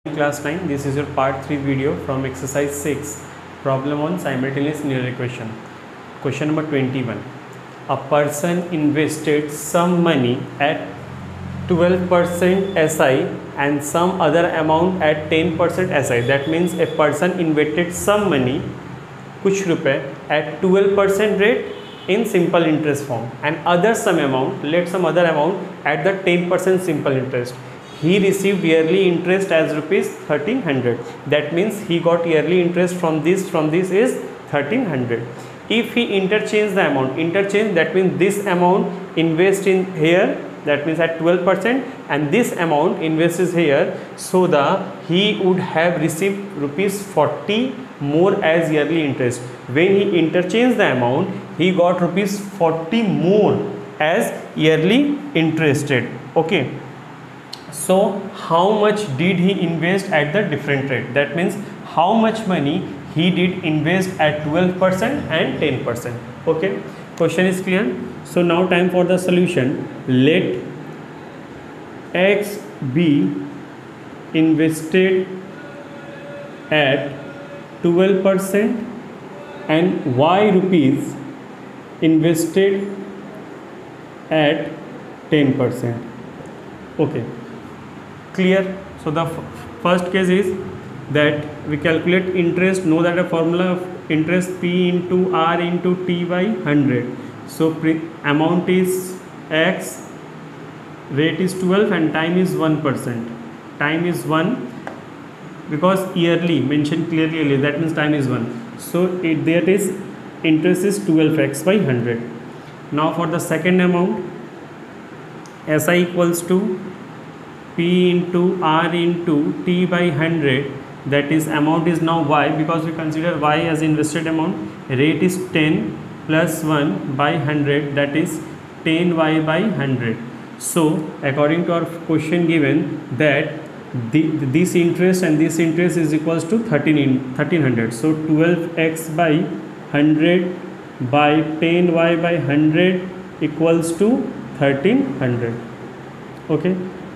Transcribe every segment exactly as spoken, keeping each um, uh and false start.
Class nine, this is your part three video from exercise six, problem on simultaneous linear equation. Question number twenty-one. A person invested some money at twelve percent S I and some other amount at ten percent S I. That means a person invested some money, कुछ रुपए, at twelve percent rate in simple interest form and other some amount, let some other amount at the ten percent simple interest. He received yearly interest as rupees thirteen hundred. That means he got yearly interest from this from this is thirteen hundred. If he interchange the amount, interchange that means this amount invest in here, that means at twelve percent, and this amount invest is here, so the he would have received rupees forty more as yearly interest. When he interchanged the amount, he got rupees forty more as yearly interested. Okay. So how much did he invest at the different rate? That means how much money he did invest at twelve percent and ten percent. Okay, question is clear. So now time for the solution. Let X be invested at twelve percent and Y rupees invested at ten percent. Okay, clear. So the first case is that we calculate interest, know that a formula of interest P into R into T by one hundred. So amount is X, rate is twelve and time is one percent. Time is one because yearly mentioned clearly earlier, that means time is one. So it that is interest is twelve X by one hundred. Now for the second amount, S I equals to P into R into T by one hundred, that is amount is now Y because we consider Y as invested amount. Rate is ten plus one by one hundred, that is ten Y by one hundred. So according to our question given that the, this interest and this interest is equals to thirteen hundred. So twelve X by one hundred by ten Y by one hundred equals to thirteen hundred. Okay.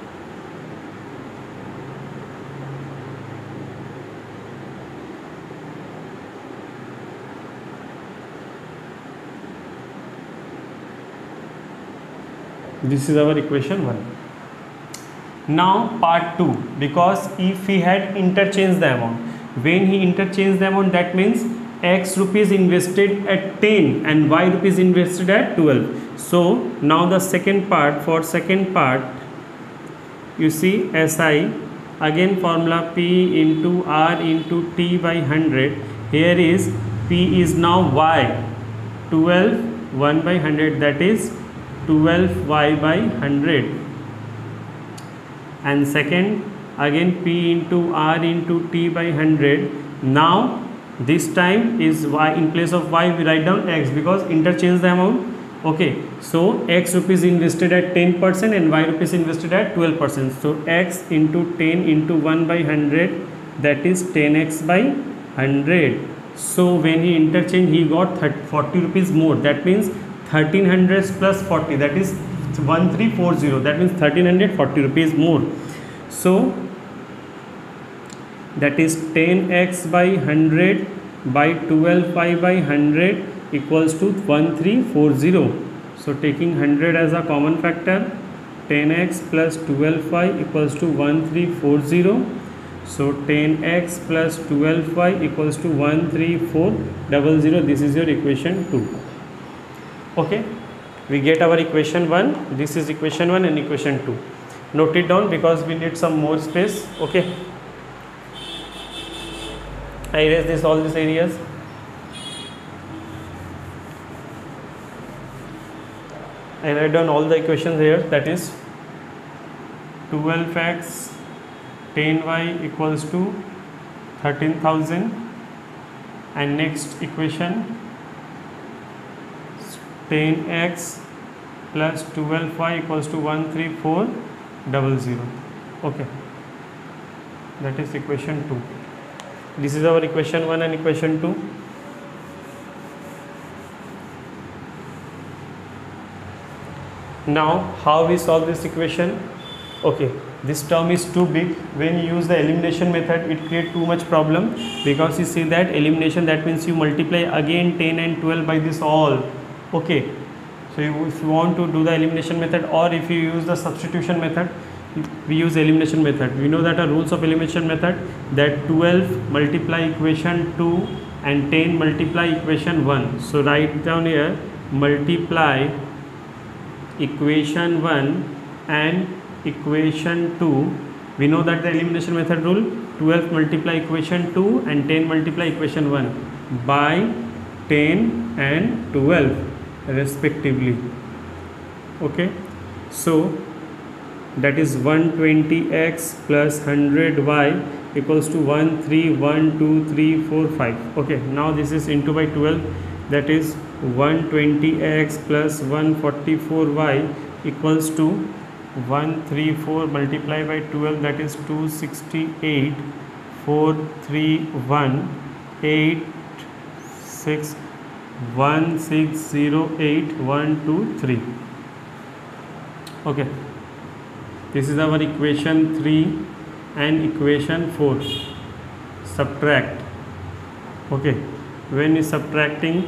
This is our equation one. Now part two, because if he had interchanged the amount, when he interchanged the amount, that means X rupees invested at ten and Y rupees invested at twelve. So now the second part, for second part you see S I, again formula P into R into T by one hundred. Here is P is now Y, twelve one by one hundred, that is twelve Y by one hundred, and second again P into R into T by one hundred. Now this time is Y, in place of Y we write down X because interchange the amount. Okay, so X rupees invested at ten percent and Y rupees invested at twelve percent. So X into ten into one by one hundred, that is ten X by one hundred. So when he interchanged, he got forty rupees more. That means thirteen hundred plus forty, that is one three four zero, that means thirteen forty rupees more. So that is ten X by one hundred by twelve Y by one hundred equals to one three four zero. So taking one hundred as a common factor, ten X plus twelve Y equals to one three four zero. So ten X plus twelve Y equals to one three four zero zero. This is your equation two. Okay, we get our equation one. This is equation one and equation two. Note it down because we need some more space. Okay, I erase this all these areas. I write down all the equations here, that is twelve X ten Y equals to thirteen thousand, and next equation ten X plus twelve Y equals to one three four zero zero. Okay, that is equation two. This is our equation one and equation two. Now how we solve this equation? Okay, this term is too big. When you use the elimination method, it create too much problem, because you see that elimination, that means you multiply again ten and twelve by this all. Okay, so you, if you want to do the elimination method, or if you use the substitution method, we use elimination method. We know that the rules of elimination method, that twelve multiply equation two and ten multiply equation one. So write down here, multiply equation one and equation two. We know that the elimination method rule, twelve multiply equation two and ten multiply equation one by ten and twelve respectively. Okay, so that is one hundred twenty x plus one hundred y equals to one three one two three four five. Okay, now this is into by twelve, that is one hundred twenty x plus one hundred forty-four y equals to one hundred thirty-four multiplied by twelve, that is two hundred sixty-eight, four hundred thirty-one, eight six one six zero eight one two three. Okay, this is our equation three and equation four. Subtract. Okay, when you subtracting,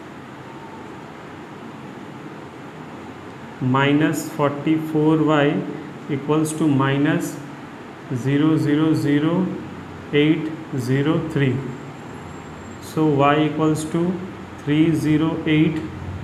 minus forty-four y equals to minus zero zero zero eight zero three. So y equals to three hundred eight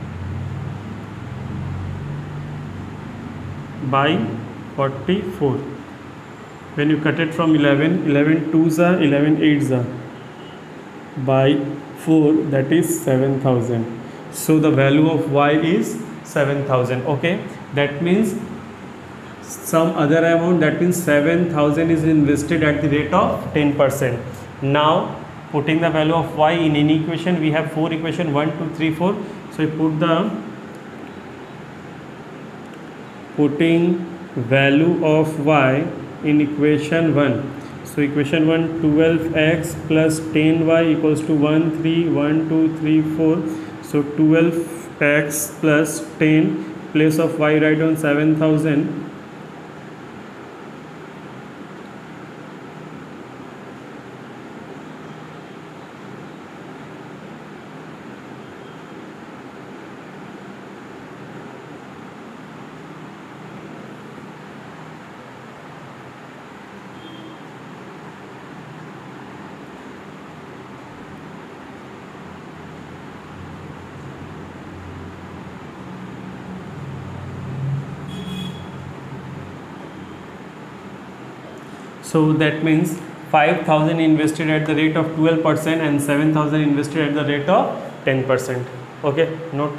by forty-four. When you cut it from eleven, eleven twos are, eleven eights are, by four, that is seven thousand. So the value of y is seven thousand. Okay, that means some other amount, that means seven thousand is invested at the rate of ten percent. Now putting the value of y in any equation, we have four equation, one two three four. So you put the putting value of y in equation one. So equation one, twelve x plus ten y equals to one three one two three four. So twelve x plus ten, place of y write down seven thousand. So that means five thousand invested at the rate of twelve percent and seven thousand invested at the rate of ten percent. Okay, note.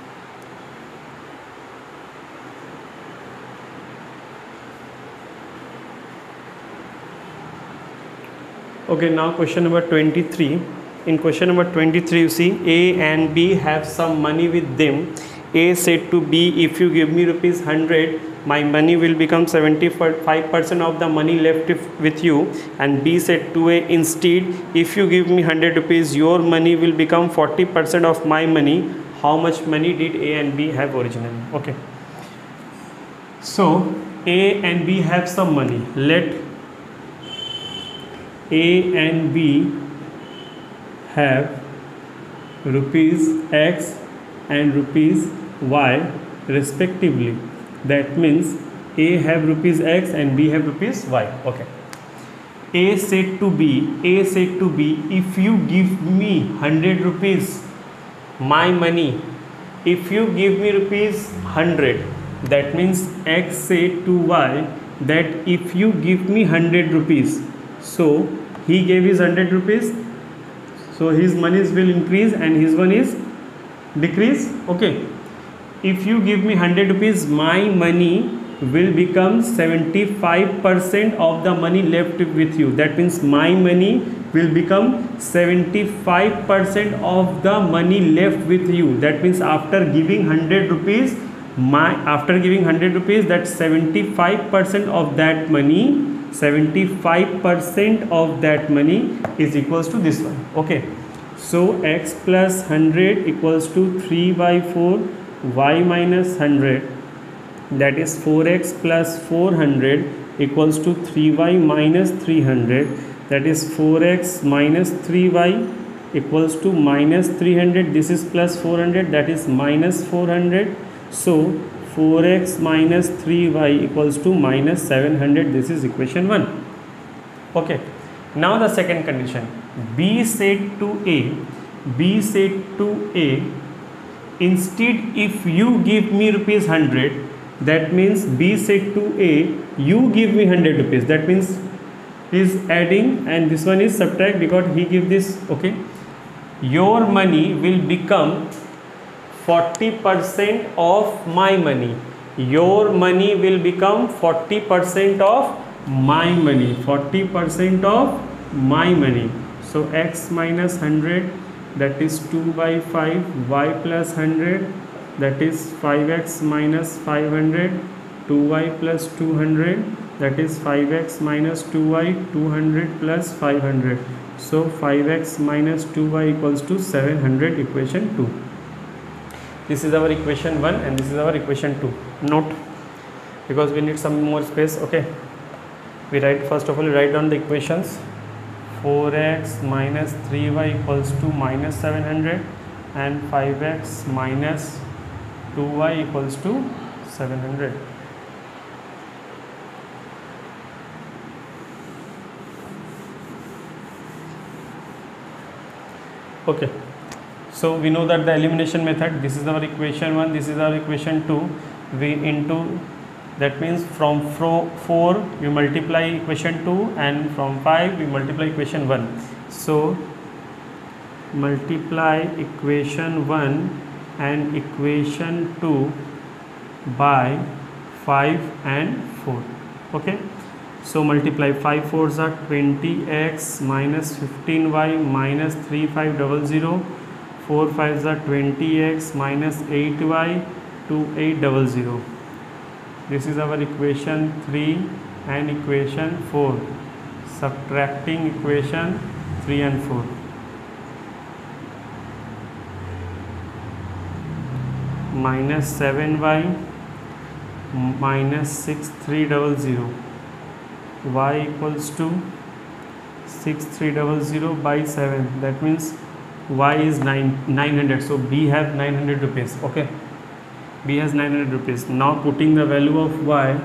Okay, now question number twenty-three. In question number twenty-three, you see A and B have some money with them. A said to B, if you give me rupees one hundred, my money will become seventy-five percent of the money left with you. And B said to A, instead, if you give me one hundred rupees, your money will become forty percent of my money. How much money did A and B have originally? Okay, so A and B have some money. Let A and B have rupees X and rupees Y respectively. That means A have rupees X and B have rupees Y. Okay. A said to B, A said to B, if you give me one hundred rupees, my money, if you give me rupees one hundred, that means X said to Y that if you give me one hundred rupees, so he gave his one hundred rupees, so his monies will increase and his one is decrease. Okay. If you give me one hundred rupees, my money will become seventy-five percent of the money left with you. That means my money will become seventy-five percent of the money left with you. That means after giving one hundred rupees, my after giving one hundred rupees, that seventy-five percent of that money, seventy-five percent of that money is equals to this one. Okay. So X plus one hundred equals to three by four, y minus one hundred that is four x plus four hundred equals to three y minus three hundred, that is four x minus three y equals to minus three hundred, this is plus four hundred, that is minus four hundred. So four x minus three y equals to minus seven hundred, this is equation one. Okay, now the second condition, B said to A, B said to A, instead if you give me rupees one hundred, that means B said to A, you give me one hundred rupees, that means he is adding and this one is subtract because he give this. Okay, your money will become forty percent of my money, your money will become forty percent of my money, forty percent of my money. So x minus one hundred, that is two by five, y plus one hundred, that is five x minus five hundred, two y plus two hundred, that is five x minus two y, two hundred plus five hundred. So five x minus two y equals to seven hundred, equation two. This is our equation one and this is our equation two. Note, because we need some more space. Okay, we write, first of all we write down the equations. Four x minus three y equals to minus seven hundred and five x minus two y equals to seven hundred. Okay, so we know that the elimination method, this is our equation one, this is our equation two. We into, that means from four we multiply equation two and from five we multiply equation one. So multiply equation one and equation two by five and four. Okay, so multiply, five fours are twenty x minus fifteen y minus three five zero zero, four fives are twenty x minus eight y two eight zero zero. This is our equation three and equation four, subtracting equation three and four. Minus seven y minus six three zero zero, y equals to six three zero zero by seven, that means y is nine hundred. So B have nine hundred rupees. Okay, B has nine hundred rupees. Now putting the value of y,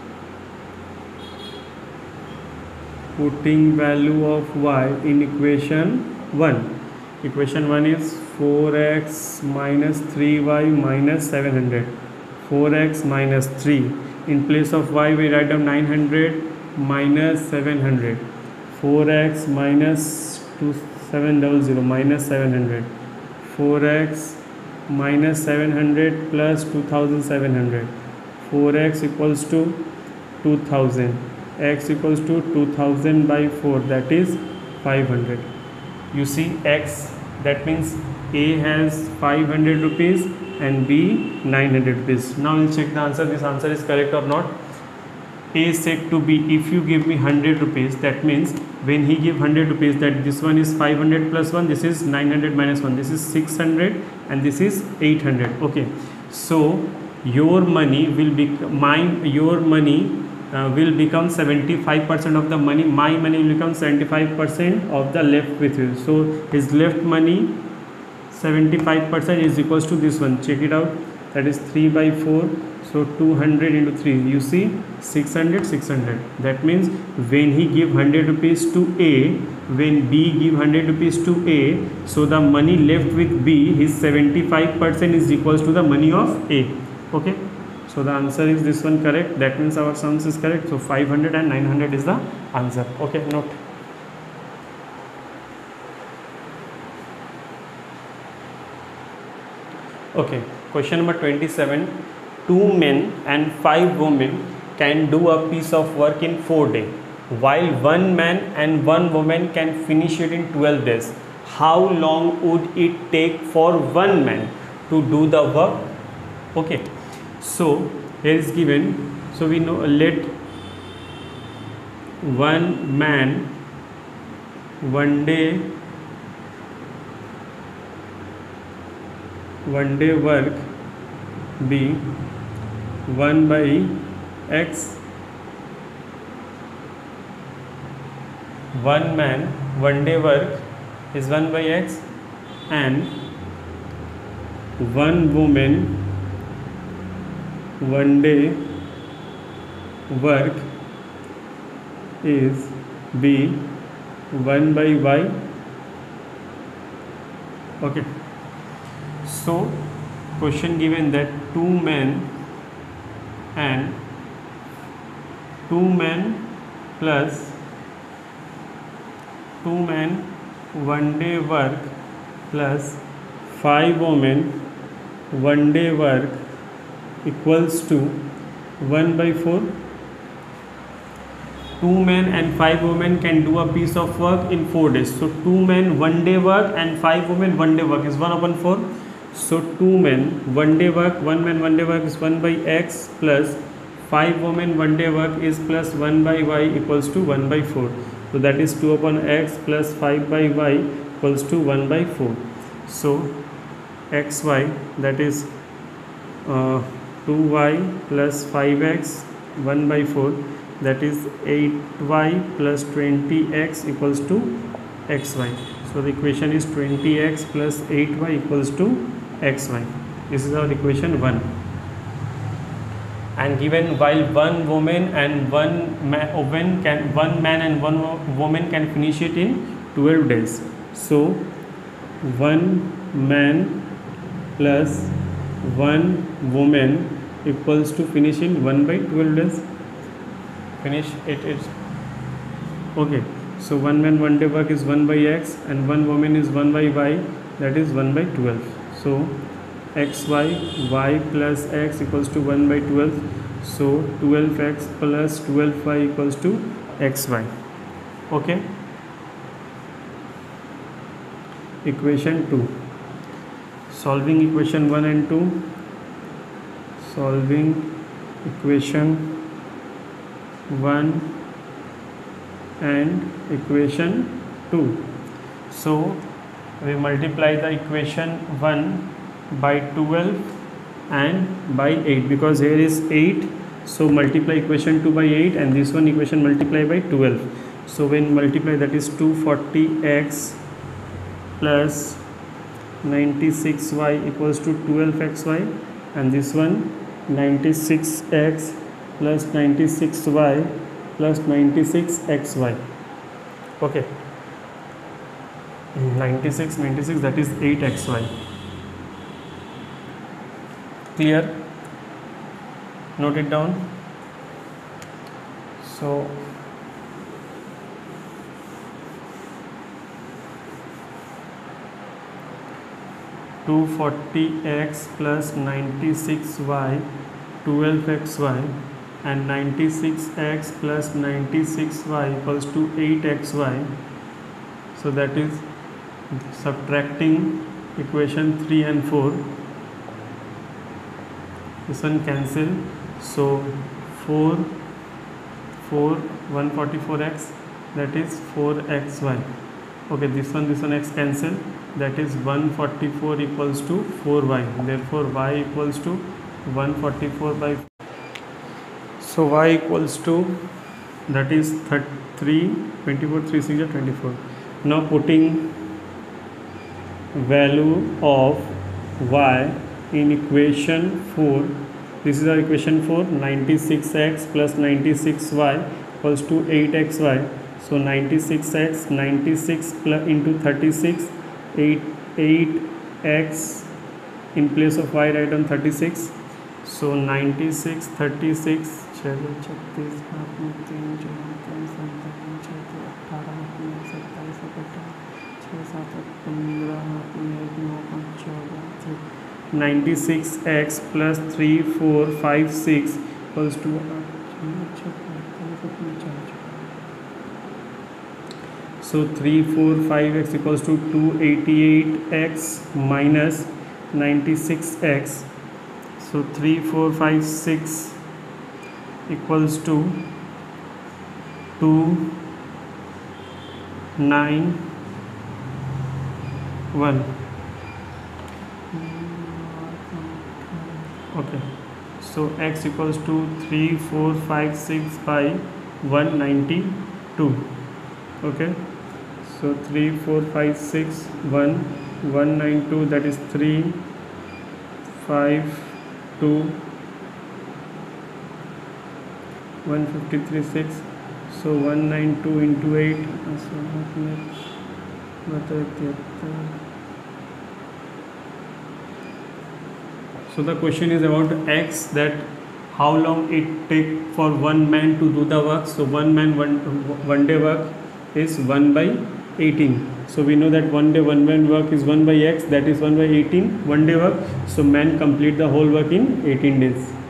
putting value of y in equation one. Equation one is four x minus three y minus seven hundred. four x minus three. In place of y we write down nine hundred minus seven hundred. four x minus two seven zero zero minus seven hundred. four x minus seven hundred plus two thousand seven hundred. four x equals to two thousand. X equals to two thousand by four, that is five hundred. You see x, that means A has five hundred rupees and B nine hundred rupees. Now we'll check the answer, this answer is correct or not. A said to B, if you give me one hundred rupees, that means when he give one hundred rupees, that this one is five hundred plus one, this is nine hundred minus one, this is six hundred and this is eight hundred. Okay, so your money will be mine, your money uh, will become seventy-five percent of the money, my money will become seventy-five percent of the left with you. So his left money seventy-five percent is equals to this one, check it out, that is three by four. So two hundred into three, you see six hundred, six hundred. That means when he give one hundred rupees to A, when B give one hundred rupees to A, so the money left with B, his seventy-five percent is equals to the money of A. Okay, so the answer is this one correct. That means our sums is correct. So five hundred and nine hundred is the answer. Okay, note. Okay, question number twenty-seven. Two men and five women can do a piece of work in four days, while one man and one woman can finish it in twelve days. How long would it take for one man to do the work? Okay, so here is given. So we know, let one man one day one day work be one by X, one man one day work is one by x, and one woman one day work is b one by y. Okay, so question given that two men and two men plus two men one day work plus five women one day work equals to one by four. Two men and five women can do a piece of work in four days. So two men one day work and five women one day work is one upon four. So two men one day work, one man one day work is one by x plus five women one day work is plus one by y equals to one by four. So that is two upon x plus five by y equals to one by four. So xy, that is uh, two y plus five x one by four, that is eight y plus twenty x equals to xy. So the equation is twenty x plus eight y equals to xy. This is our equation one. And given while one woman and one man, woman can one man and one woman can finish it in twelve days. So one man plus one woman equals to finish in one by twelve days. Finish it is okay. So one man one day work is one by x and one woman is one by y, that is one by twelve. So xy, y plus x equals to one by twelve. So twelve x plus twelve y equals to xy. Okay, equation two. Solving equation one and two. Solving equation one and equation two. So we multiply the equation one by twelve and by eight, because here is eight, so multiply equation two by eight, and this one equation multiply by twelve. So when multiply, that is two hundred forty x plus ninety-six y equals to twelve x y, and this one ninety-six x plus ninety-six y plus ninety-six x y. Okay, ninety-six ninety-six, that is eight x y. Clear? Note it down. So two hundred forty x plus ninety-six y, twelve x y, and ninety-six x plus ninety-six y equals to eight x y. So that is subtracting equation three and four. This one cancel, so four, four, one hundred forty-four x, that is four x y. Okay, this one, this one x cancel, that is one hundred forty-four equals to four y. Therefore y equals to one hundred forty-four by four. So y equals to, that is three, twenty-four, three six are twenty-four. Now putting value of y in equation four, this is our equation four, ninety-six x plus ninety-six y equals to eight x y. So ninety-six x, ninety-six plus into thirty-six, eight, eight x in place of y, write on thirty-six. So ninety-six, thirty-six, ninety-six x plus three, four, five, six equals to so three, four, five x equals to two hundred eighty-eight x minus ninety-six x. So three, four, five, six equals to two, nine, one. Okay, So x equals to three, four, five, six by one ninety-two. Okay. So three, four, five, six, one, one ninety-two, that is three, five, two, one fifty-three, six. So one ninety-two into eight. So the question is about x, that how long it take for one man to do the work. So one man one one day work is one by eighteen. So we know that one day one man work is one by x, that is one by eighteen, one day work. So man complete the whole work in eighteen days.